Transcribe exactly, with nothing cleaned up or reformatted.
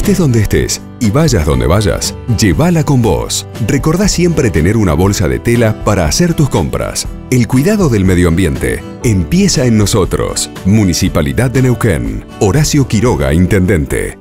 Estés donde estés y vayas donde vayas, llévala con vos. Recordá siempre tener una bolsa de tela para hacer tus compras. El cuidado del medio ambiente empieza en nosotros. Municipalidad de Neuquén. Horacio Quiroga, Intendente.